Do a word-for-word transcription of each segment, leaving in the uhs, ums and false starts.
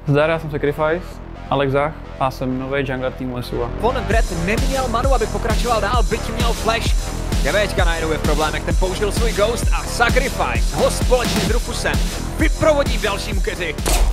Zdar, já jsem Sacrifice, Alex Zach a jsem nový jungler týmu S U A. Von Brett neměl manu, aby pokračoval dál, byť měl flash. Devěťka najednou je v problémech, ten použil svůj Ghost a Sacrifice ho společně s Rufusem vyprovodí v dalším keři.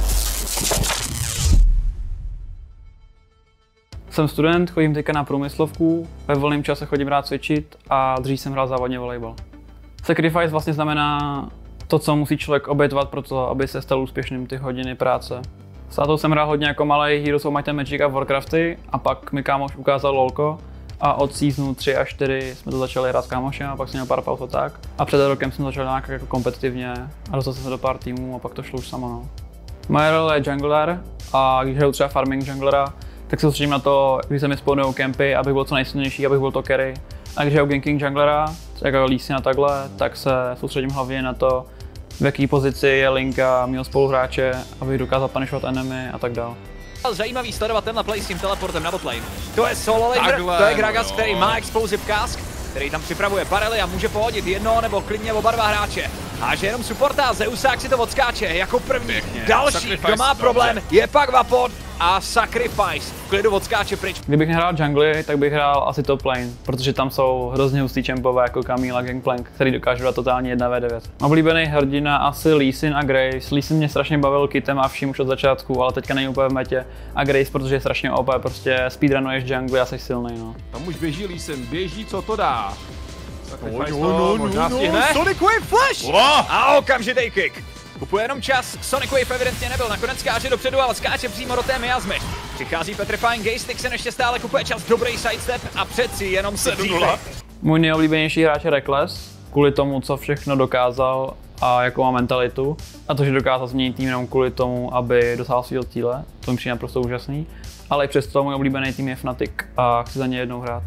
Jsem student, chodím teďka na průmyslovku, ve volném čase chodím rád cvičit a dřív jsem hrál závodně volejbal. Sacrifice vlastně znamená to, co musí člověk obětovat pro to, aby se stal úspěšným, ty hodiny práce. S tátou jsem hrál hodně jako malej Heroes of Might and Magic a Warcrafty a pak mi kámoš ukázal LOLko a od seasonu tři a čtyři jsme to začali hrát s kámošem a pak jsem měl pár pauz tak. A před rokem jsem začal nějak jako kompetitivně a dostal jsem se do pár týmů a pak to šlo už samo. No. Moje role je jungler a když hraju třeba farming junglera, tak se soustředím na to, když se mi spawnují kempy, abych byl co nejsilnější, abych byl to carry. A když hraju ganking junglera, jako Lee Sin a takhle, tak se soustředím hlavně na to, v jaký pozici je linka mého spoluhráče, abych dokázal punishovat enemy a tak dále. Zajímavý sledovat tenhle play s tím teleportem na botlane. To je solo laner, to je Gragas, no. Který má explosive cask, který tam připravuje barely a může pohodit jedno nebo klidně oba dva hráče. A že jenom supporta, Zeusák si to odskáče jako první. Pěkně. Další, Sacrifice, kdo má problém, dobře. Je pak Vapod a Sacrifice v klidu odskáče pryč. Kdybych nehrál jungly, tak bych hrál asi top lane, protože tam jsou hrozně hustý čempové jako Camila, Gangplank, který dokážou dát totálně jedna v devět. Oblíbený hrdina asi Lee Sin a Grace. Lee Sin mě strašně bavil kitem a vším už od začátku, ale teďka není úplně v metě. A Grace, protože je strašně O P, prostě speedrunuješ jungly a jsi silný, no. Tam už běží Lee Sin, běží, co to dá. No, no, no, možná no, stihne. Sonic Wave Flash! Wow. A okamžitý kick. Kupuje jenom čas, Sonic Wave evidentně nebyl, nakonec skáče dopředu, ale skáče přímo do té miasmy. Přichází Petrifying Gaze, Styx se ještě stále kupuje čas, dobrý sidestep a přeci jenom sedm nula. Můj nejoblíbenější hráč je Reckless, kvůli tomu, co všechno dokázal a jakou má mentalitu. A to, že dokázal změnit tým jenom kvůli tomu, aby dosáhl svého cíle, to mi přijde naprosto úžasný. Ale i přesto můj oblíbený tým je Fnatic a chci za ně jednou hrát.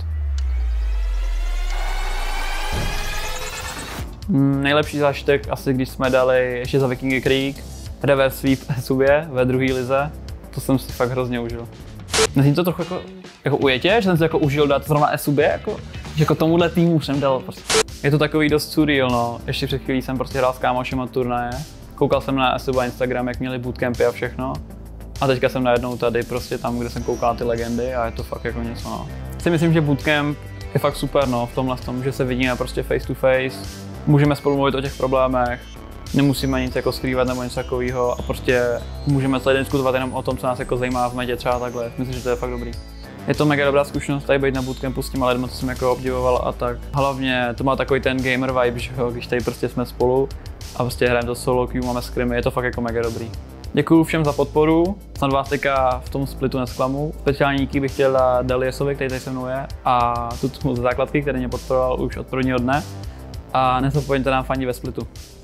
Hmm, nejlepší zážitek asi, když jsme dali ještě za Vikingy Creek, reverse sweep S U B ve druhé lize, to jsem si fakt hrozně užil. Nezní to trochu jako, jako ujetě, že jsem si jako užil dát zrovna S U B, jako, že jako tomuhle týmu jsem dal prostě. Je to takový dost surreal, no. Ještě před chvílí jsem prostě hrál s kámošem turnaje, koukal jsem na S U B Instagram, jak měli bootcampy a všechno. A teďka jsem najednou tady prostě tam, kde jsem koukal na ty legendy a je to fakt jako něco, no. Si myslím, že bootcamp je fakt super, no, v tomhle tom, že se vidíme prostě face to face. Můžeme spolu mluvit o těch problémech, nemusíme nic jako skrývat nebo něco takového a prostě můžeme celý den diskutovat jenom o tom, co nás jako zajímá v metě třeba takhle. Myslím, že to je fakt dobrý. Je to mega dobrá zkušenost tady být na bootcampu s těma lidmi, co jsem jako obdivoval a tak. Hlavně to má takový ten gamer vibe, že jo, když tady prostě jsme spolu a prostě hrajeme to solo queue, máme scrimmy, je to fakt jako mega dobrý. Děkuju všem za podporu, snad vás teďka v tom splitu nesklamu. Speciální díky bych chtěl dát Deliesovi, který tady se mnou je, a Tutmu ze základky, který mě podporoval už od prvního dne. A nezapomeňte nám fandit ve splitu.